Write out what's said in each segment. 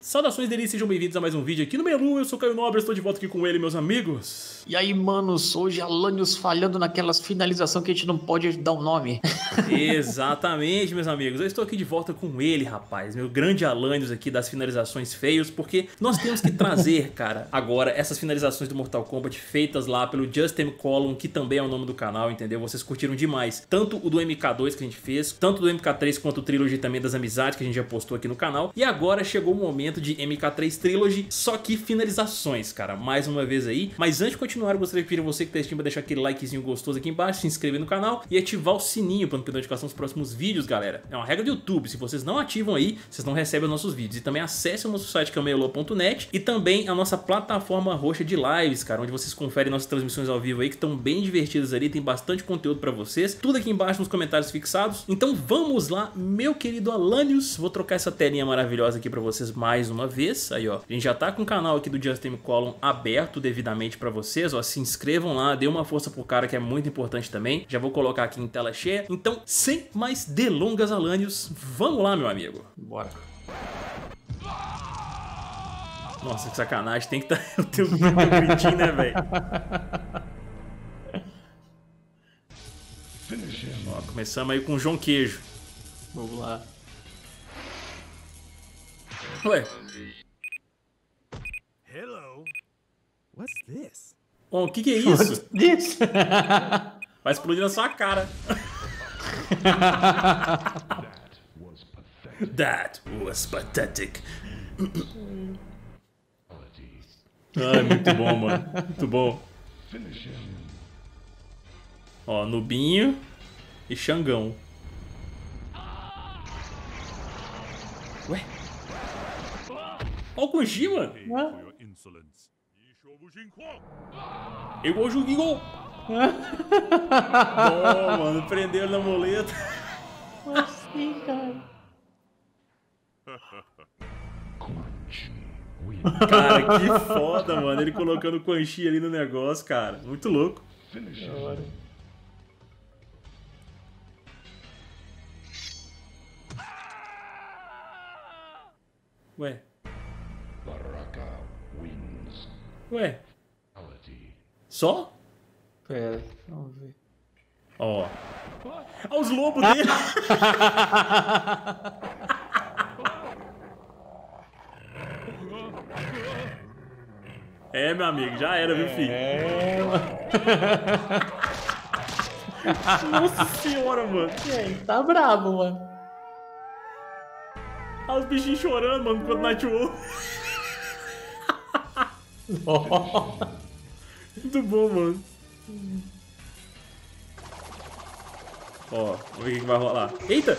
Saudações delícias, sejam bem-vindos a mais um vídeo aqui no Melu. Eu sou o Caio Nobre, estou de volta aqui com ele, meus amigos. E aí, manos, hoje Alanios falhando naquelas finalizações que a gente não pode dar o nome. Exatamente, meus amigos. Eu estou aqui de volta com ele, rapaz. Meu grande Alanios aqui das finalizações feios, porque nós temos que trazer, cara, agora essas finalizações do Mortal Kombat feitas lá pelo Just M. Column, que também é o nome do canal, entendeu? Vocês curtiram demais. Tanto o do MK2 que a gente fez, tanto do MK3 quanto o Trilogy também das amizades que a gente já postou aqui no canal. E agora chegou o momento de MK3 Trilogy, só que finalizações, cara, mais uma vez aí. Mas antes de continuar, eu gostaria de pedir a você que tá assistindo pra deixar aquele likezinho gostoso aqui embaixo, se inscrever no canal e ativar o sininho para não perder notificação dos próximos vídeos, galera. É uma regra do YouTube, se vocês não ativam aí, vocês não recebem os nossos vídeos. E também acesse o nosso site camelô.net e também a nossa plataforma roxa de lives, cara, onde vocês conferem nossas transmissões ao vivo aí, que estão bem divertidas ali, tem bastante conteúdo pra vocês, tudo aqui embaixo nos comentários fixados. Então vamos lá, meu querido Alanios, vou trocar essa telinha maravilhosa aqui pra vocês mais uma vez. Aí ó, a gente já tá com o canal aqui do Just M. Column aberto devidamente pra vocês, ó, se inscrevam lá, dê uma força pro cara que é muito importante também. Já vou colocar aqui em tela cheia. Então, sem mais delongas, Alanios, vamos lá, meu amigo. Bora. Nossa, que sacanagem, tem que estar o teu gritinho, né, velho? Ó, começamos aí com o João Queijo. Vamos lá. Ué. Hello. What's this? Bom, o que é isso? Isso. Vai explodir na sua cara. That was pathetic. Ai, muito bom, mano. Muito bom. Ó, Nubinho e Xangão. Ué? Ó o Kunji, mano. Igual o Jugigol. Bom, mano, prenderam na moleta. Assim, cara. Cara, que foda, mano. Ele colocando o Quan Chi ali no negócio, cara. Muito louco. Ué. Ué. Só? Pera, vamos ver. Ó. Olha os lobos dele. É, meu amigo, já era, viu, filho? É, mano. Nossa senhora, mano. Tá brabo, mano. Olha os bichinhos chorando, mano, enquanto Night Wolf. Muito bom, mano. Ó, vamos ver o que vai rolar. Eita!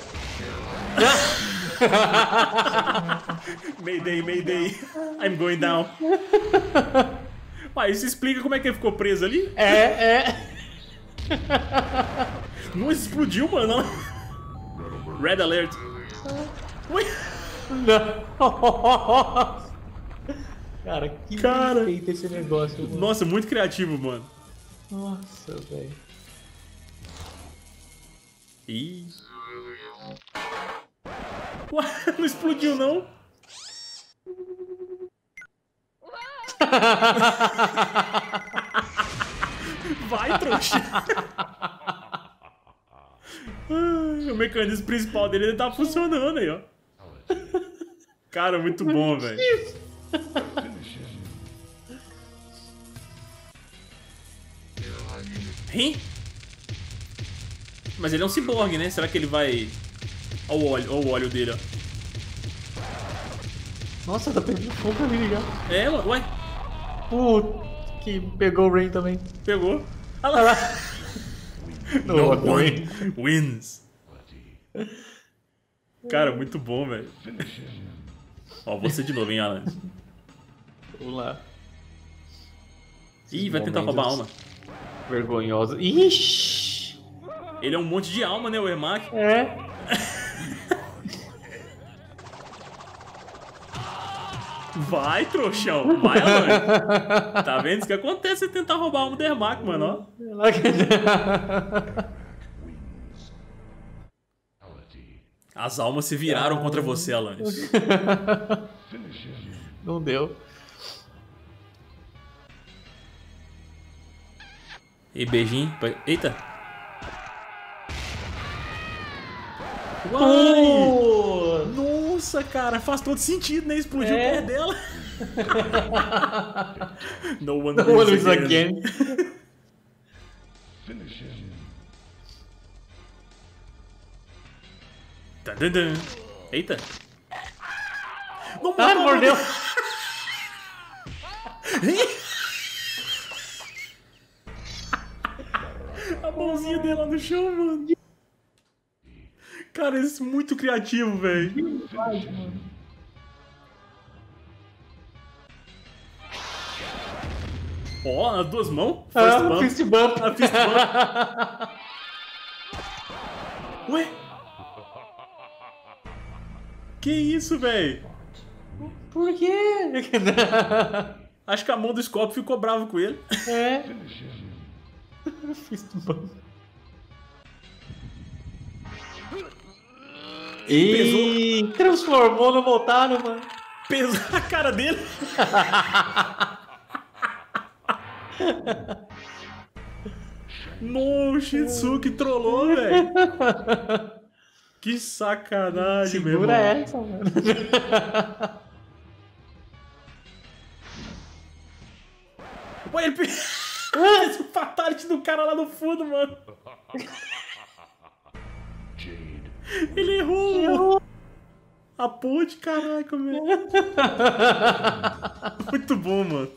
Mayday, Mayday. I'm going down. Ué, isso explica como é que ele ficou preso ali? É. Não explodiu, mano. Red Alert. Ui. Não. Cara, que feito esse negócio, mano. Nossa, muito criativo, mano. Nossa, velho. Ih. Ué, não explodiu, não? Vai, trouxa. O mecanismo principal dele ele tá funcionando aí, ó. Cara, muito bom, velho. Hein? Mas ele é um ciborgue, né? Será que ele vai... Olha o óleo dele, ó. Nossa, tá pegando fogo ali já. É, ué. Putz, que pegou o Rain também. Pegou. Olha lá. No one wins. Cara, muito bom, velho. Ó, você de novo, hein, Alan? Vamos lá. Ih, vai tentar roubar a alma. Vergonhosa. Ixi. Ele é um monte de alma, né, o Ermac? É. Vai, trouxão. Vai, Alan. Tá vendo? Isso que acontece se tentar roubar a alma do Ermac, mano, ó. As almas se viraram contra você, Alanis. Não deu. E beijinho. Eita. Uai! Nossa, cara, faz todo sentido, né? Explodiu o pé dela. No one lives again. Eita. Não, mordeu. A mãozinha dela no chão, mano. Cara, isso é muito criativo, velho. Ó, as duas mãos. Fist bump. A fist bump. Ué? Que isso, velho? Por quê? Acho que a mão do Scorpio ficou bravo com ele. É. Fist bump. E transformou no Motaro, mano. Pesou a cara dele. No, Shitsuki trollou, velho. Que sacanagem, meu irmão. Segura essa, mano. Ué, ele fez o fatality do cara lá no fundo, mano. Ele errou. A ponte, caraca, meu. Muito bom, mano.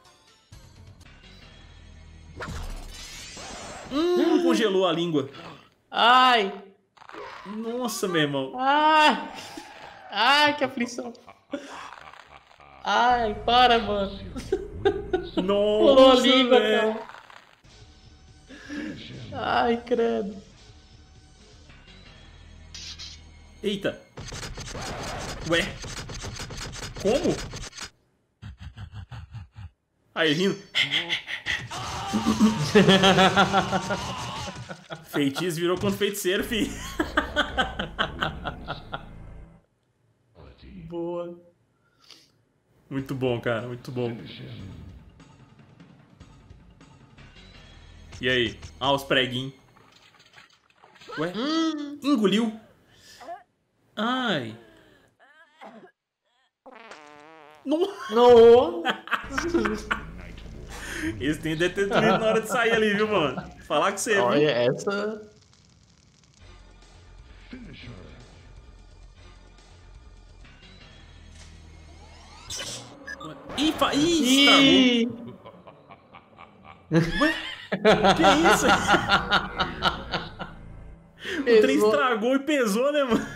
Congelou a língua. Ai. Nossa, meu irmão. Ai. Ai, que aflição. Ai, para, mano. Pulou a Nossa, língua, velho. cara. Ai, credo. Eita. Ué. Como? Aí, rindo. Feitiço virou contra feiticeiro, filho. Boa. Muito bom, cara. Muito bom. E aí? Ah, os preguinhos. Ué? Engoliu. Ai. Não. Não. Eles têm detetive na hora de sair ali, viu, mano? Falar com você, viu? Olha, essa... Ih, estragou. Ué? Que isso? O trem estragou e pesou, né, mano?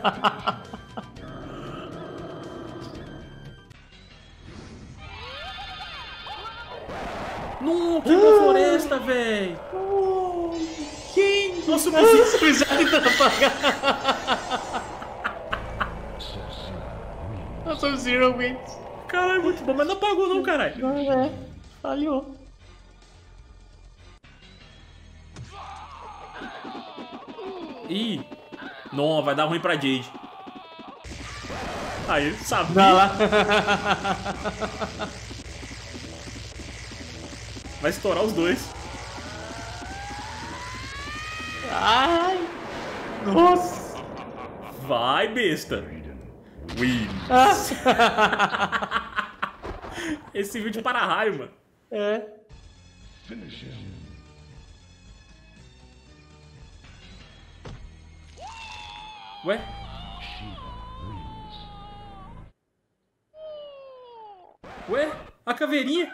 Não, queimou a floresta, velho. Quem? Nossa, o Nossa, o Zero wins. Caralho, muito bom, mas não apagou não, caralho. É, falhou. Ih, não, vai dar ruim pra Jade. Aí, sabia. Vai lá. Vai estourar os dois. Ai. Nossa. Vai, besta. Win. Esse vídeo para raio, mano. É. Ué? Ué? A caveirinha?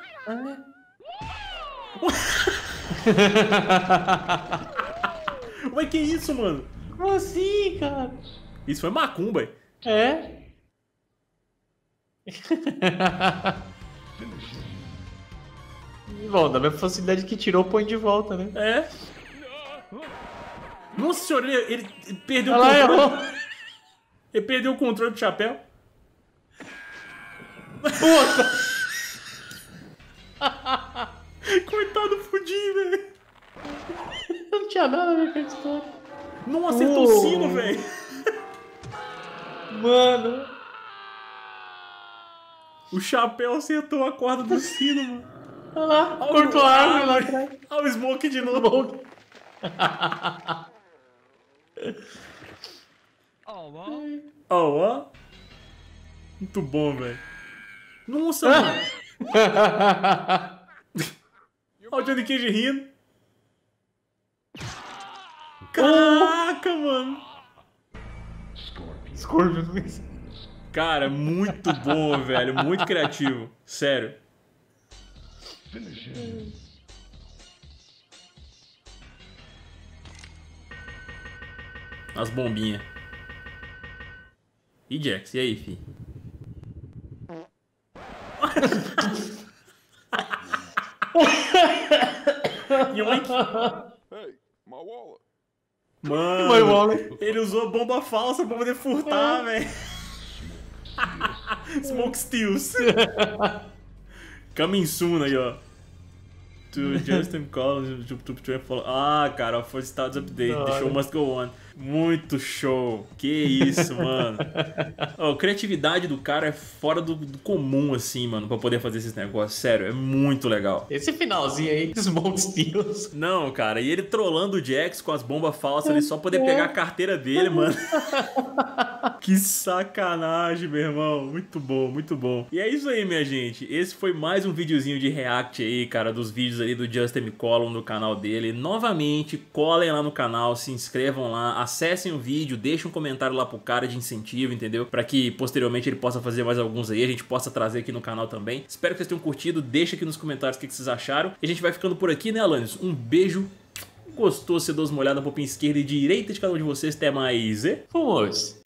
Ué, que isso, mano? Como assim, cara? Isso foi macumba. É? Bom, da mesma facilidade que tirou, põe de volta, né? É. Nossa senhora, ele perdeu o Olha lá, controle. errou. Ele perdeu o controle do chapéu. Puta! Coitado do Fudinho, velho. Não tinha nada a ver com a história. Não acertou o sino, velho. Mano. O chapéu acertou a corda do sino, mano. Olha lá, cortou a árvore lá atrás. Olha o Smoke de novo. Ó. Muito bom, velho. Nossa, mano. Olha o Johnny Cage rindo. Caraca, mano. Scorpion. Cara, muito bom, velho. Muito criativo. Sério. As bombinhas. E Jax, e aí, fi? Yoink. Hey, my wallet. Mano, ele usou bomba falsa pra poder furtar, velho. Smoke Steals. Coming soon aí, ó. To Justin Collins, ah, cara, o First Stars Update, the show must go on. Muito show. Que isso, mano. A criatividade do cara é fora do comum, assim, mano, pra poder fazer esses negócios. Sério, é muito legal. Esse finalzinho aí, Smoke Steals. Não, cara, e ele trollando o Jax com as bombas falsas ali só poder pegar a carteira dele, mano. Que sacanagem, meu irmão. Muito bom, muito bom. E é isso aí, minha gente. Esse foi mais um videozinho de react aí, cara, dos vídeos ali do Justin McCollum no canal dele. Novamente, colhem lá no canal, se inscrevam lá, acessem o vídeo, deixem um comentário lá pro cara de incentivo, entendeu? Pra que posteriormente ele possa fazer mais alguns aí, a gente possa trazer aqui no canal também. Espero que vocês tenham curtido, deixa aqui nos comentários o que vocês acharam. E a gente vai ficando por aqui, né, Alanis? Um beijo. Gostou? Você dá uma olhada na popinha esquerda e direita de cada um de vocês. Até mais. Fomos.